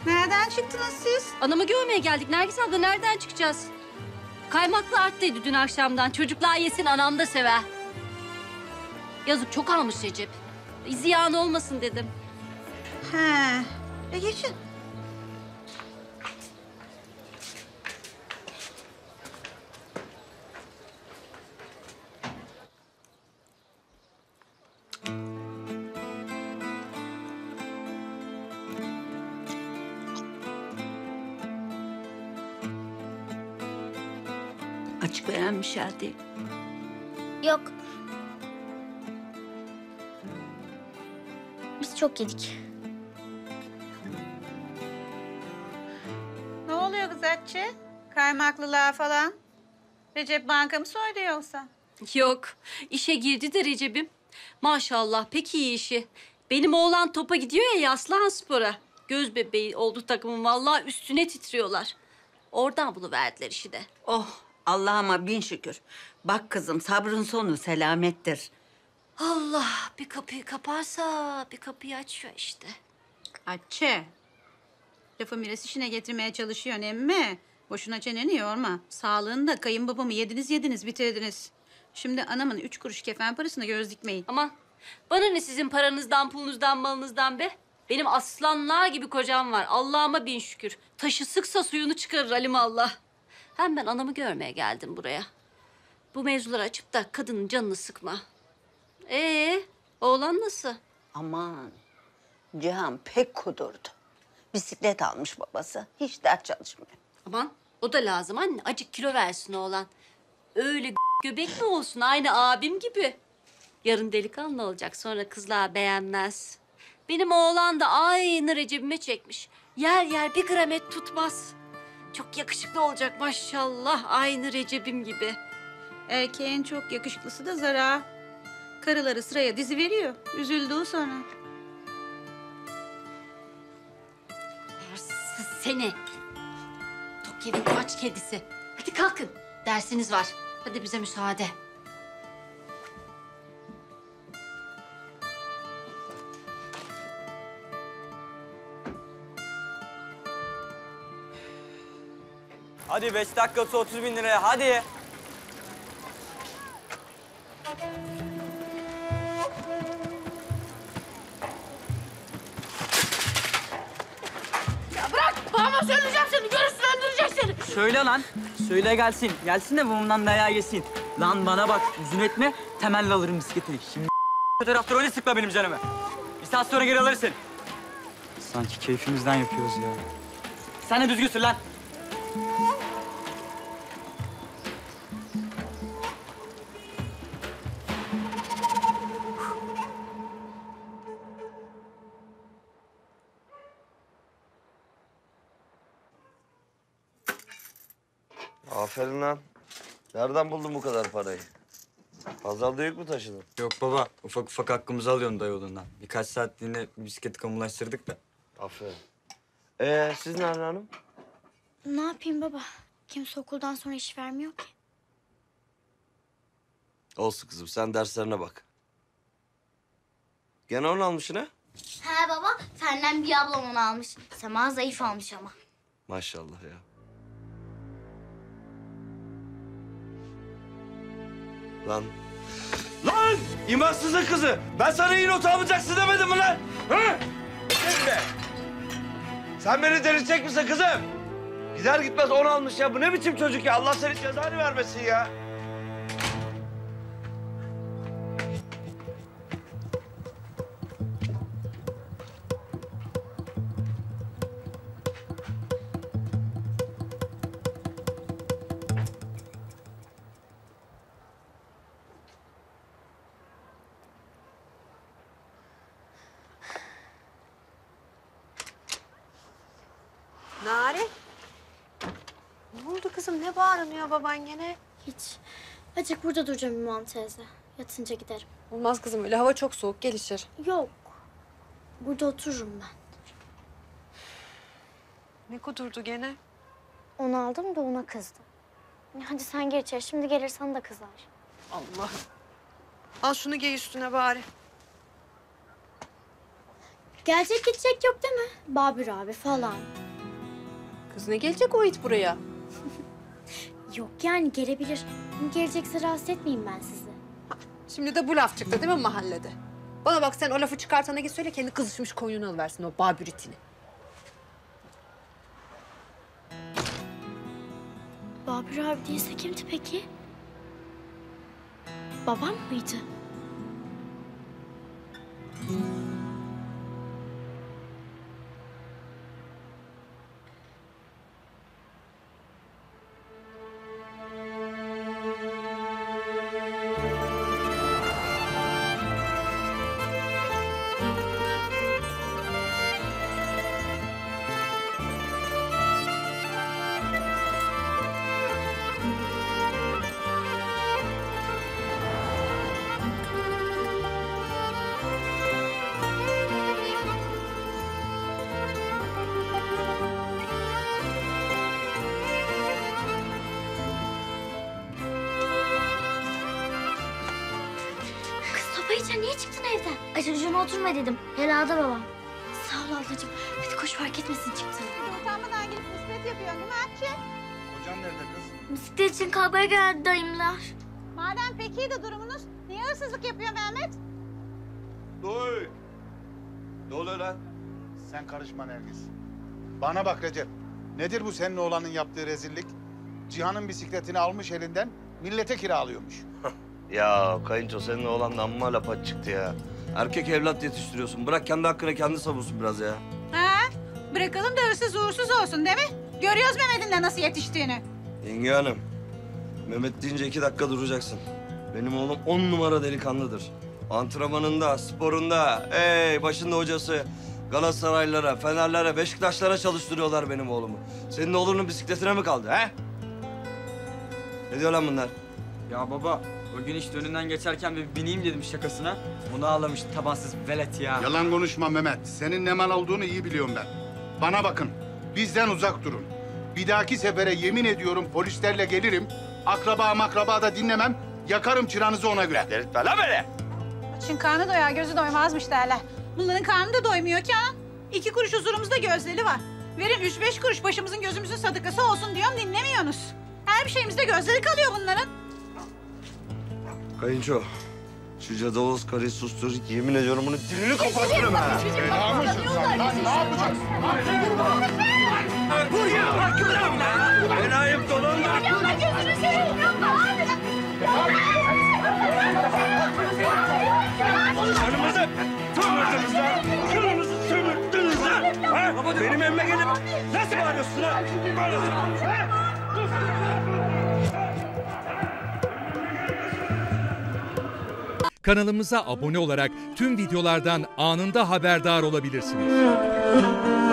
Nereden çıktınız siz? Anamı görmeye geldik. Nergis abla nereden çıkacağız? Kaymaklı arttıydı dün akşamdan. Çocuklar yesin, anam da sever. Yazık, çok almış Recep. Ziyan olmasın dedim. He. Geçin. Açıklayan bir şey değil. Yok. Biz çok yedik. Ne oluyor kız Hatice? Kaymaklılığa falan. Recep banka mı soydu yoksa? Yok, işe girdi de Recep'im. Maşallah, pek iyi işi. Benim oğlan topa gidiyor ya Aslanspor'a. Göz bebeği oldu takımın, vallahi üstüne titriyorlar. Oradan buluverdiler işi de. Oh Allah'ıma bin şükür. Bak kızım sabrın sonu selamettir. Allah, bir kapıyı kaparsa bir kapıyı açıyor işte. Hatice. Lafı miras işine getirmeye çalışıyorsun emmi. Boşuna çeneni yorma. Sağlığını da kayınbabamı yediniz bitirdiniz. Şimdi anamın 3 kuruş kefen parasına göz dikmeyin. Aman, bana ne sizin paranızdan, pulunuzdan, malınızdan be? Benim aslanlar gibi kocam var. Allah'ıma bin şükür. Taşı sıksa suyunu çıkarır alimallah. Hem ben anamı görmeye geldim buraya. Bu mevzuları açıp da kadının canını sıkma. Oğlan nasıl? Aman Cihan pek kudurdu. Bisiklet almış babası. Hiç dert çalışmıyor. Aman, o da lazım anne. Acık kilo versin oğlan. Öyle göbek mi olsun? Aynı abim gibi. Yarın delikanlı olacak, sonra kızlar beğenmez. Benim oğlan da aynı Recep'ime çekmiş. Yer yer bir gram et tutmaz. Çok yakışıklı olacak maşallah, aynı Recep'im gibi. Erkeğin çok yakışıklısı da Zara. Karıları sıraya dizi veriyor. Üzüldüğü sonra. Hırsız seni. Tok yedin aç kedisi. Hadi kalkın, dersiniz var. Hadi bize müsaade. Hadi 5 dakikası 30 bin liraya hadi. Babama söyleyeceğim seni, görürsün öldürecek seni. Söyle lan. Söyle gelsin. Gelsin de babamdan dayağı yesin. Lan bana bak üzün etme. Temelli alırım bisikletini. Şimdi taraftar öyle sıkma benim canımı. Bir saat sonra geri alırsın. Sanki keyfimizden yapıyoruz ya. Sen de düzgün sür lan. Aferin lan. Nereden buldun bu kadar parayı? Pazarda yük mü taşıdın? Yok baba. Ufak ufak hakkımızı alıyorsun dayıoğlundan. Birkaç saatliğine bisikleti kamulaştırdık da. Aferin. Siz Nermin Hanım? Ne yapayım baba? Kimse okuldan sonra iş vermiyor ki. Olsun kızım, sen derslerine bak. Gene onu almışsın ha? He baba, senden bir ablam onu almış. Sema zayıf almış ama. Maşallah ya. Lan! Lan! İmansızın kızı! Ben sana iyi not almayacaksın demedim mi lan? Ha? Dedim be! Sen beni delirtecek misin kızım? Gider gitmez 10 almış ya. Bu ne biçim çocuk ya? Allah senin cezanı vermesin ya. Nare. Ne oldu kızım? Ne bağırınıyor baban gene? Hiç. Azıcık burada duracağım İmam teyze. Yatınca giderim. Olmaz kızım öyle. Hava çok soğuk. Gelişir. Yok. Burada otururum ben. Ne kudurdu gene? Onu aldım da ona kızdı. Hadi sen gir içeri. Şimdi gelir sana da kızar. Allah. Al şunu giy üstüne bari. Gelecek gidecek yok değil mi? Babür abi falan. Kız ne gelecek o it buraya? Yok yani gelebilir. Gelecekse rahatsız etmeyeyim ben sizi. Şimdi de bu laf çıktı değil mi mahallede? Bana bak sen o lafı çıkartana git söyle kendi kızışmış koyununu alıversin o Babür itini. Babür abi değilse kimdi peki? Babam mıydı? Kız sopa içe niye çıktın evden? Aşırıcına oturma dedim. Helada babam. Sağ ol ablacığım. Hadi koş fark etmesin çıktın. Utanmadan gelip nispet yapıyorsun değil mi Hatice? Hocam nerede kız? Bisiklet için kavgaya geldi dayımlar. Madem pek iyi de durumunuz, niye hırsızlık yapıyor Mehmet? Duy. Ne oluyor lan? Sen karışma Nergis. Bana bak Recep. Nedir bu senin oğlanın yaptığı rezillik? Cihan'ın bisikletini almış elinden, millete kiralıyormuş. Ya kayınço senin oğlan da amma lapa çıktı ya. Erkek evlat yetiştiriyorsun. Bırak kendi hakkını kendi savunsun biraz ya. Ha? Bırakalım da hırsız uğursuz olsun değil mi? Görüyoruz Mehmet'in de nasıl yetiştiğini. Yenge hanım, Mehmet deyince 2 dakika duracaksın. Benim oğlum 10 numara delikanlıdır. Antrenmanında, sporunda, başında hocası. Galatasaraylılara, Fenerlere, Beşiktaşlara çalıştırıyorlar benim oğlumu. Senin oğlunun bisikletine mi kaldı he? Ne diyor lan bunlar? Ya baba, o gün işte önünden geçerken bir bineyim dedim şakasına. Onu ağlamış tabansız velet ya. Yalan konuşma Mehmet. Senin ne mal olduğunu iyi biliyorum ben. Bana bakın, bizden uzak durun. Bir dahaki sefere yemin ediyorum polislerle gelirim. Akraba da dinlemem. Yakarım çıranızı ona göre. Delirtme lan beni! Açın karnı doyar, gözü doymazmış derler. Bunların karnı da doymuyor ki ha. 2 kuruş huzurumuzda gözleri var. Verin 3-5 kuruş başımızın gözümüzün sadakası olsun diyorum, dinlemiyorsunuz. Her bir şeyimizde gözleri kalıyor bunların. Kayınço, şu cadaloz karıyı sustur. Yemin ediyorum bunun dilini kopartırım ha. Vur ya! Hakkımdan be! Ben ayıp dolanma! Canımızı sömürdünüz lan! Canımızı sömürdünüz lan! Ha? Benim evime gelip nasıl bağırıyorsun lan? Bağırıyorsun! Ha? Kanalımıza abone olarak tüm videolardan anında haberdar olabilirsiniz.